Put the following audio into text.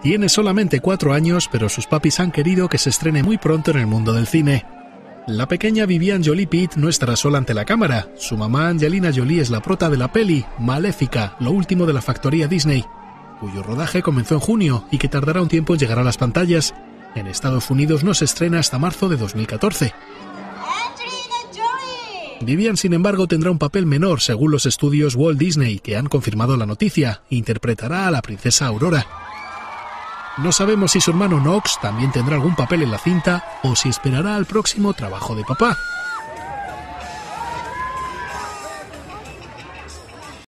Tiene solamente 4 años, pero sus papis han querido que se estrene muy pronto en el mundo del cine. La pequeña Vivian Jolie-Pitt no estará sola ante la cámara. Su mamá Angelina Jolie es la prota de la peli Maléfica, lo último de la factoría Disney, cuyo rodaje comenzó en junio y que tardará un tiempo en llegar a las pantallas. En Estados Unidos no se estrena hasta marzo de 2014. Vivian, sin embargo, tendrá un papel menor según los estudios Walt Disney, que han confirmado la noticia. Interpretará a la princesa Aurora. No sabemos si su hermano Knox también tendrá algún papel en la cinta o si esperará al próximo trabajo de papá.